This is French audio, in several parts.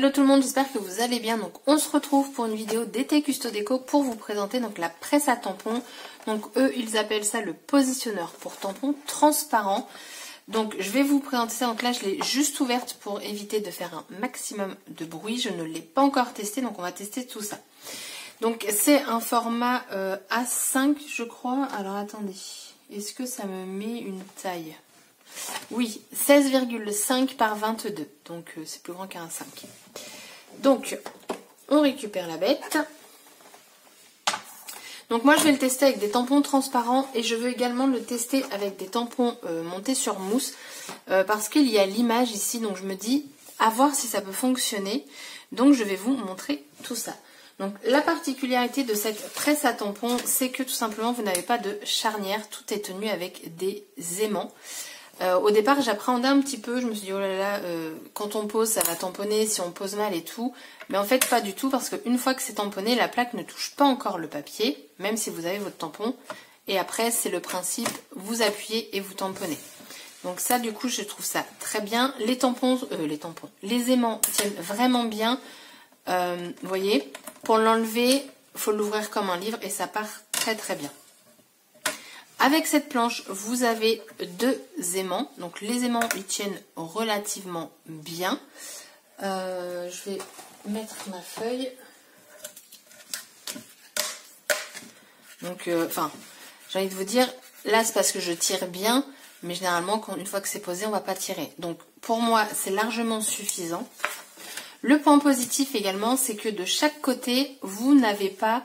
Hello tout le monde, j'espère que vous allez bien. Donc on se retrouve pour une vidéo d'été Custo Déco pour vous présenter donc la presse à tampons. Donc eux ils appellent ça le positionneur pour tampons transparent. Donc je vais vous présenter ça. Donc là je l'ai juste ouverte pour éviter de faire un maximum de bruit. Je ne l'ai pas encore testé, donc on va tester tout ça. Donc c'est un format A5 je crois. Alors attendez, est-ce que ça me met une taille ? Oui, 16,5 par 22, donc c'est plus grand qu'un 5. Donc, on récupère la bête. Donc moi, je vais le tester avec des tampons transparents et je veux également le tester avec des tampons montés sur mousse parce qu'il y a l'image ici, donc je me dis à voir si ça peut fonctionner. Donc, je vais vous montrer tout ça. Donc, la particularité de cette presse à tampons, c'est que tout simplement, vous n'avez pas de charnière. Tout est tenu avec des aimants. Au départ j'appréhendais un petit peu, je me suis dit oh là là, quand on pose ça va tamponner si on pose mal et tout, mais en fait pas du tout parce qu'une fois que c'est tamponné, la plaque ne touche pas encore le papier, même si vous avez votre tampon, et après c'est le principe, vous appuyez et vous tamponnez. Donc ça du coup je trouve ça très bien, les aimants tiennent vraiment bien, vous voyez, pour l'enlever, il faut l'ouvrir comme un livre et ça part très très bien. Avec cette planche, vous avez deux aimants. Donc les aimants, ils tiennent relativement bien. Je vais mettre ma feuille. Donc, j'ai envie de vous dire, là c'est parce que je tire bien. Mais généralement, une fois que c'est posé, on ne va pas tirer. Donc pour moi, c'est largement suffisant. Le point positif également, c'est que de chaque côté, vous n'avez pas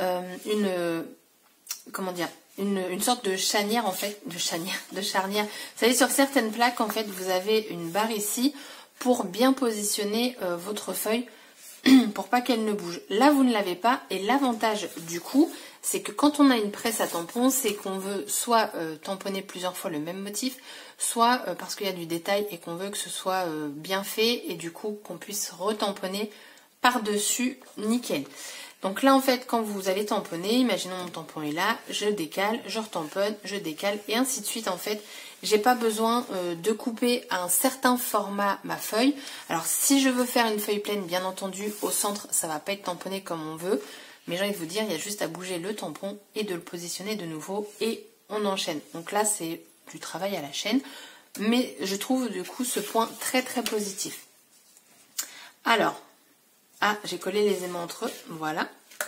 une sorte de charnière en fait, de charnière. Vous savez, sur certaines plaques en fait, vous avez une barre ici pour bien positionner votre feuille pour pas qu'elle ne bouge. Là, vous ne l'avez pas et l'avantage du coup, c'est que quand on a une presse à tampons, c'est qu'on veut soit tamponner plusieurs fois le même motif, soit parce qu'il y a du détail et qu'on veut que ce soit bien fait et du coup qu'on puisse retamponner par-dessus nickel. Donc là en fait quand vous allez tamponner, imaginons mon tampon est là, je décale, je retamponne, je décale et ainsi de suite en fait. J'ai pas besoin de couper à un certain format ma feuille. Alors si je veux faire une feuille pleine, bien entendu au centre ça va pas être tamponné comme on veut. Mais j'ai envie de vous dire, il y a juste à bouger le tampon et de le positionner de nouveau et on enchaîne. Donc là c'est du travail à la chaîne. Mais je trouve du coup ce point très très positif. Alors... ah, j'ai collé les aimants entre eux, voilà.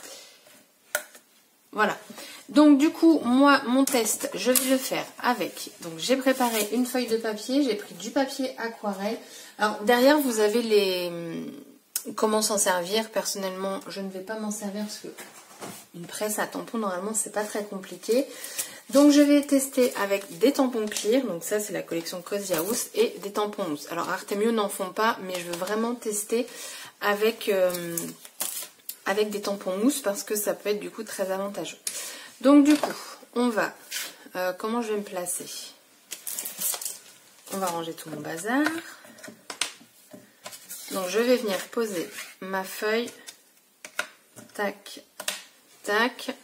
Voilà. Donc du coup, moi, mon test, je vais le faire avec... donc j'ai préparé une feuille de papier, j'ai pris du papier aquarelle. Alors derrière, vous avez les... comment s'en servir. Personnellement, je ne vais pas m'en servir parce que une presse à tampons, normalement, c'est pas très compliqué. Donc je vais tester avec des tampons clear, donc ça c'est la collection Cozy House, et des tampons mousse. Alors Artemio n'en font pas, mais je veux vraiment tester avec des tampons mousse parce que ça peut être du coup très avantageux. Donc du coup, on va... comment je vais me placer? On va ranger tout mon bazar. Donc je vais venir poser ma feuille. Tac, tac.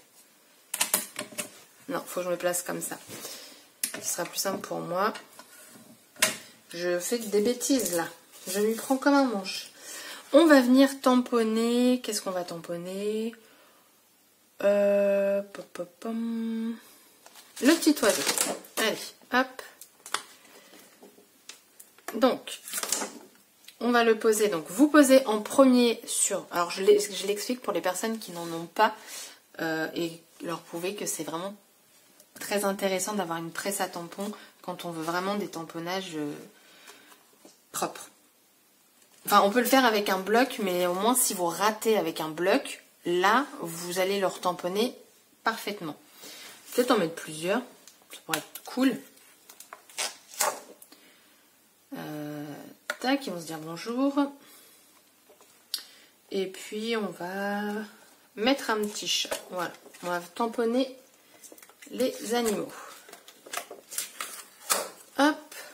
Non, faut que je me place comme ça. Ce sera plus simple pour moi. Je fais des bêtises là. Je m'y prends comme un manche. On va venir tamponner. Qu'est-ce qu'on va tamponner? Le petit oiseau. Allez, hop. Donc, on va le poser. Donc, vous posez en premier sur... alors, je l'explique pour les personnes qui n'en ont pas et leur prouver que c'est vraiment très intéressant d'avoir une presse à tampons quand on veut vraiment des tamponnages propres. Enfin, on peut le faire avec un bloc, mais au moins si vous ratez avec un bloc, là, vous allez le retamponner parfaitement. Peut-être en mettre plusieurs, ça pourrait être cool. Tac, ils vont se dire bonjour. Et puis, on va mettre un petit chat. Voilà, on va tamponner les animaux. Hop.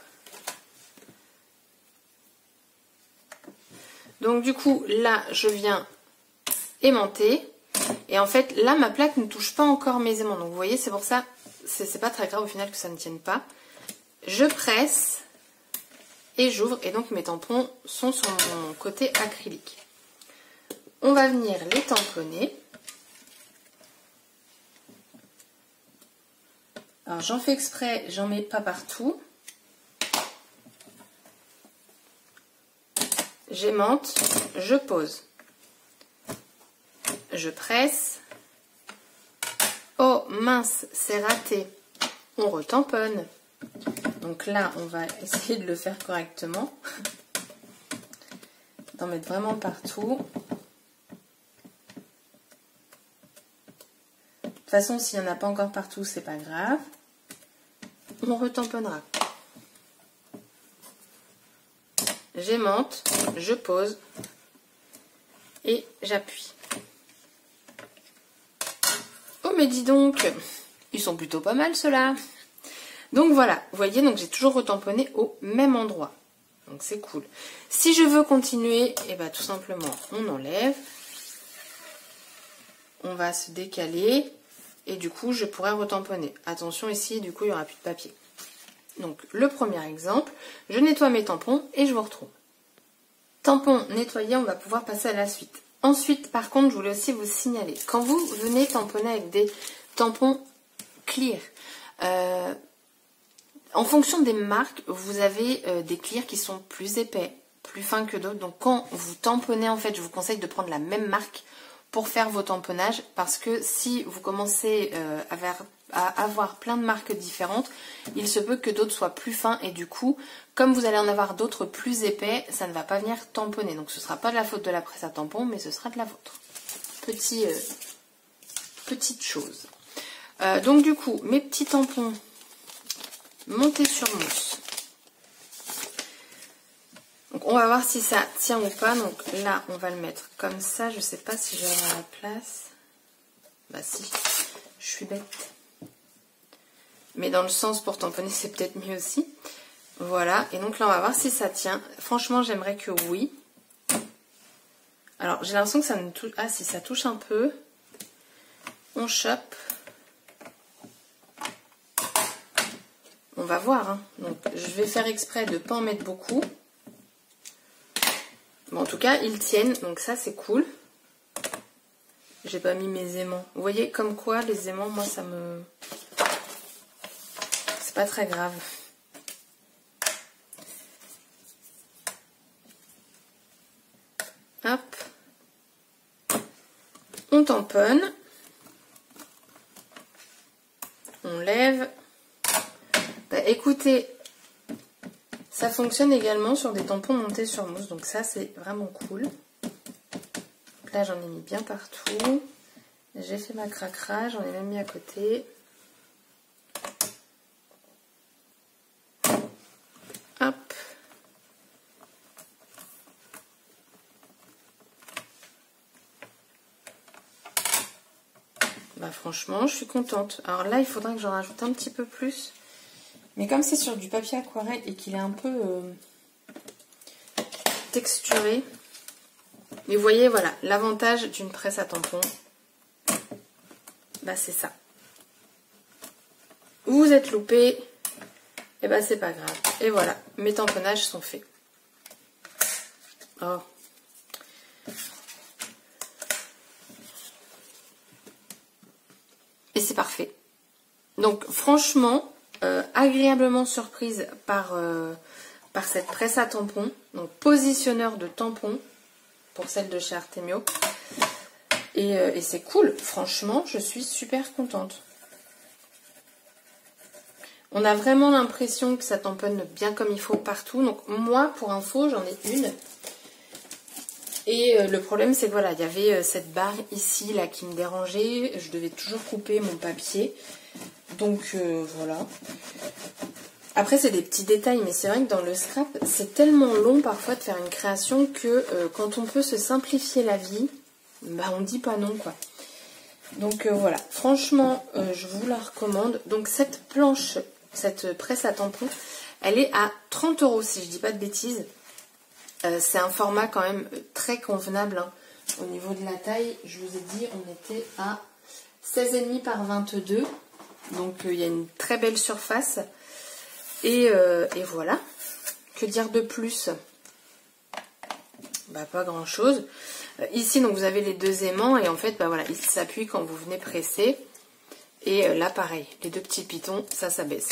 Donc du coup, là, je viens aimanter. Et en fait, là, ma plaque ne touche pas encore mes aimants. Donc vous voyez, c'est pour ça, c'est pas très grave au final que ça ne tienne pas. Je presse. et j'ouvre. Et donc mes tampons sont sur mon côté acrylique. On va venir les tamponner. Alors j'en fais exprès, j'en mets pas partout. J'aimante, je pose. Je presse. Oh mince, c'est raté. On retamponne. Donc là, on va essayer de le faire correctement. D'en mettre vraiment partout. De toute façon, s'il n'y en a pas encore partout, c'est pas grave. On retamponnera. J'aimante, je pose et j'appuie. Oh mais dis donc, ils sont plutôt pas mal ceux-là. Donc voilà, vous voyez, donc j'ai toujours retamponné au même endroit. Donc c'est cool. Si je veux continuer, et bien tout simplement on enlève. On va se décaler et du coup je pourrais retamponner. Attention ici, du coup il n'y aura plus de papier. Donc le premier exemple, je nettoie mes tampons et je vous retrouve. Tampons nettoyés, on va pouvoir passer à la suite. Ensuite, par contre, je voulais aussi vous signaler, quand vous venez tamponner avec des tampons clear, en fonction des marques, vous avez des clear qui sont plus épais, plus fins que d'autres. Donc quand vous tamponnez, en fait, je vous conseille de prendre la même marque pour faire vos tamponnages, parce que si vous commencez à avoir plein de marques différentes, il se peut que d'autres soient plus fins et du coup, comme vous allez en avoir d'autres plus épais, ça ne va pas venir tamponner. Donc ce ne sera pas de la faute de la presse à tampon, mais ce sera de la vôtre. Petite chose. Donc du coup, mes petits tampons montés sur mousse. Donc on va voir si ça tient ou pas. Donc là, on va le mettre comme ça. Je ne sais pas si je vais avoir la place. Bah si, je suis bête. Mais dans le sens pour tamponner, c'est peut-être mieux aussi. Voilà, et donc là, on va voir si ça tient. Franchement, j'aimerais que oui. Alors, j'ai l'impression que ça ne touche... Ah, si, ça touche un peu. On chope. On va voir. Hein. Donc, je vais faire exprès de ne pas en mettre beaucoup. Bon, en tout cas, ils tiennent, donc ça, c'est cool. J'ai pas mis mes aimants. Vous voyez, comme quoi, les aimants, moi, ça me... C'est pas très grave. Hop. On tamponne. On lève. Bah, écoutez, ça fonctionne également sur des tampons montés sur mousse. Donc ça, c'est vraiment cool. Donc là, j'en ai mis bien partout. J'ai fait ma cracra, j'en ai même mis à côté. Hop. Bah franchement, je suis contente. Alors là, il faudrait que j'en rajoute un petit peu plus. Mais comme c'est sur du papier aquarelle et qu'il est un peu texturé. Mais vous voyez, voilà, l'avantage d'une presse à tampons, bah c'est ça. Vous êtes loupé, et bah c'est pas grave. Et voilà, mes tamponnages sont faits. Oh. Et c'est parfait. Donc franchement, agréablement surprise par cette presse à tampons. Donc positionneur de tampons pour celle de chez Artemio. Et c'est cool. Franchement, je suis super contente. On a vraiment l'impression que ça tamponne bien comme il faut partout. Donc moi, pour info, j'en ai une. Et le problème, c'est que voilà, il y avait cette barre ici, là, qui me dérangeait. Je devais toujours couper mon papier. Donc voilà. Après, c'est des petits détails, mais c'est vrai que dans le scrap, c'est tellement long parfois de faire une création que quand on peut se simplifier la vie, bah on dit pas non, quoi. Donc voilà, franchement, je vous la recommande. Donc cette planche, cette presse à tampons, elle est à 30 € si je dis pas de bêtises. C'est un format quand même très convenable, hein. Au niveau de la taille, je vous ai dit, on était à 16,5 par 22. Donc il y a une très belle surface. Et voilà. Que dire de plus? Bah, pas grand chose. Ici, donc vous avez les deux aimants et en fait, bah voilà, ils s'appuient quand vous venez presser. Et là, pareil, les deux petits pitons, ça s'abaisse.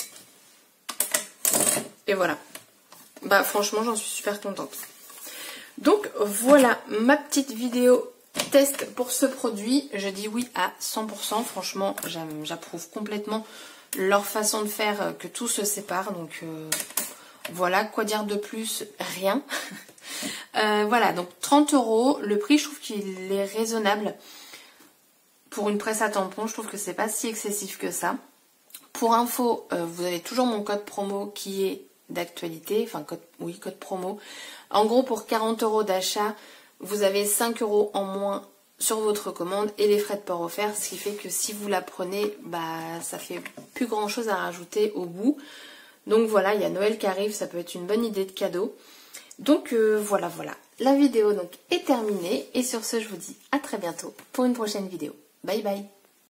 Et voilà. Bah franchement, j'en suis super contente. Donc voilà ma petite vidéo test pour ce produit. Je dis oui à 100%. Franchement, j'approuve complètement leur façon de faire, que tout se sépare. Donc voilà, quoi dire de plus? Rien. Voilà, donc 30 €. Le prix, je trouve qu'il est raisonnable. Pour une presse à tampon, je trouve que c'est pas si excessif que ça. Pour info, vous avez toujours mon code promo qui est d'actualité. Enfin, code promo. En gros, pour 40 € d'achat, vous avez 5 € en moins sur votre commande et les frais de port offerts. Ce qui fait que si vous la prenez, bah ça fait plus grand chose à rajouter au bout. Donc voilà, il y a Noël qui arrive, ça peut être une bonne idée de cadeau. Donc voilà. La vidéo donc est terminée. Et sur ce, je vous dis à très bientôt pour une prochaine vidéo. Bye bye.